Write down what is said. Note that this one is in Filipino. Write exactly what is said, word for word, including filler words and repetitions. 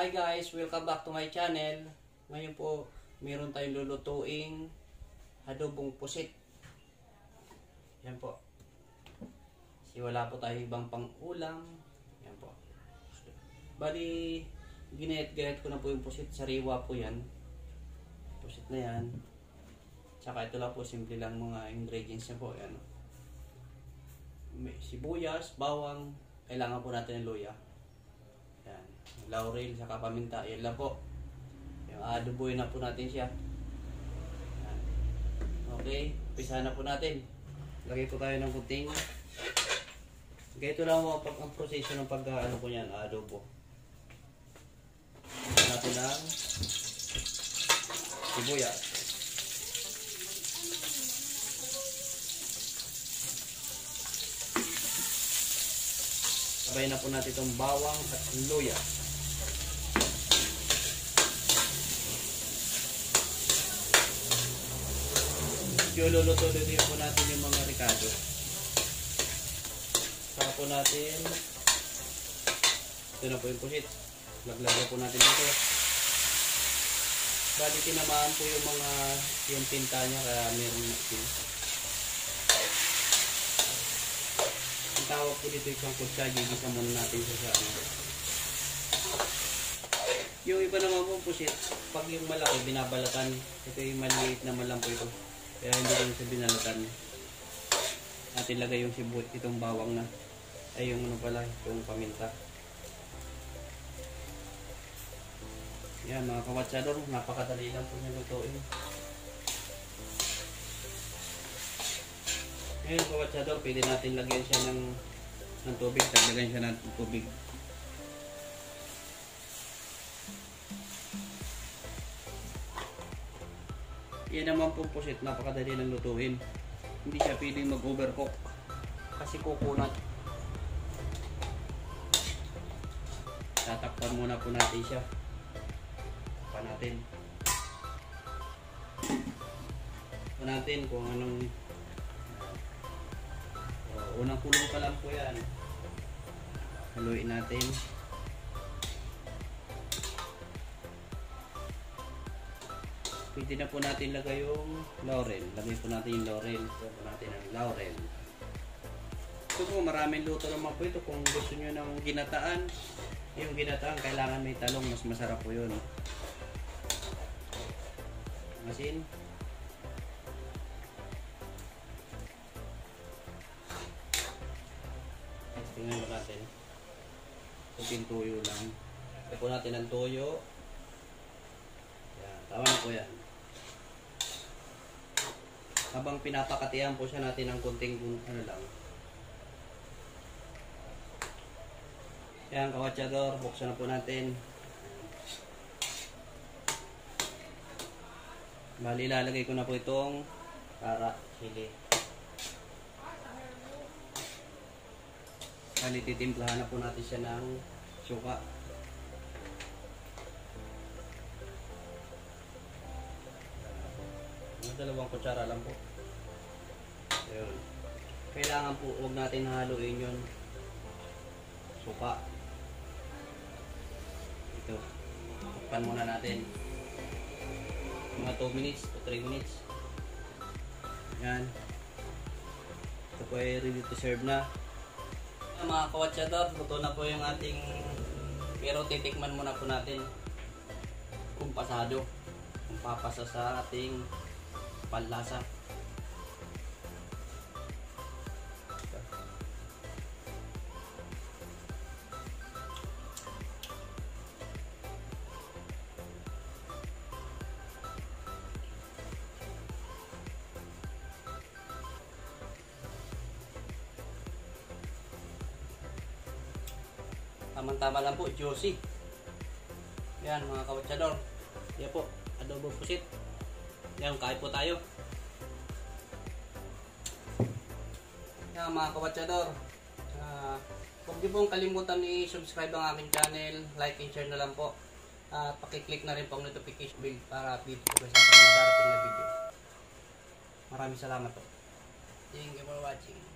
Hi guys, welcome back to my channel. Ngayon po, meron tayong lulutuing adobong pusit. Yan po. Kasi wala po tayong ibang pang-ulam. Yan po. Bali, ginayat-gayat ko na po yung pusit. Sariwa po yan. Pusit na yan. Tsaka ito lang po, simple lang mga ingredients niya po. Yan. May sibuyas, bawang. Kailangan po natin ng luya. Yan. Laurel, saka paminta. Yan lang po. Yung adoboy na po natin siya. Yan. Okay. Umpisa na po natin. Lagay po tayo ng kunting. Ganito lang po ang proseso ng pag-ano po yan. Adobo. Lagyan natin ng sibuyas. Sabay na po natin itong bawang at luya. Luluto-luto din po natin yung mga ricado. Saka po natin, ito na po yung pusit. Laglagay po natin dito. Bali tinamaan po yung mga, yung tinta niya kaya meron natin. Ang tawag po dito isang kutsa, gigisa muna natin siya sa ano. Yung iba naman po pusit, pag yung malaki binabalatan, ito yung maliit naman lang po ito. Kaya hindi ko siya binalatan. Natin lagay yung sibuyas, itong bawang na. Ay yung ano pala, itong paminta. Yan mga kawatsador, napakadali lang po niya lutuin. Ngayon kawatsador, pwede natin lagyan siya ng, ng tubig. Lagyan siya ng tubig. Yan naman pong pusit, napakadali ng lutuin. Hindi siya pwedeng mag-overcook kasi kukunat. Tatakpan muna po natin siya. Takpan natin. Takpan natin kung anong uh, unang kulong pa lang po yan. Haluin natin. Pwede na po natin lagay yung laurel. Lagay po natin yung laurel. Lagay po natin ang laurel. Ito po, maraming luto naman po ito. Kung gusto nyo ng ginataan, yung ginataan, kailangan may talong. Mas masarap po yun. Masin. Tingnan mo natin. Kunting tuyo lang. Lagay po natin ang tuyo. Yan, tama na po yan. Habang pinapakatihan po siya natin ng kunting ano lang. Yan, kawatsador, buksan na po natin. Bali, ilalagay ko na po itong para chili. Bali, titimplahan na po natin siya ng suka. Dalawang kutsara lang po. Ayun. Kailangan po huwag natin haluin yun. Suka. Ito. Takpan muna natin. Mga two minutes to three minutes. Yan. Ito po ay ready to serve na. Mga kawatsador, luto na po yung ating, pero titikman muna po natin kung pasado. Kung papasa sa ating panlasa. Tamang-tama lang po, juicy. Yan mga kawatsador. Yan po, adobo pusit. Yan, kain po tayo. Yan mga kawatsador. Uh, huwag niyo pong kalimutan i-subscribe ang aking channel. Like and share na lang po. At uh, pakiclick na rin po ang notification bell para update po sa ating mga darating na video. Maraming salamat po. Thank you for watching.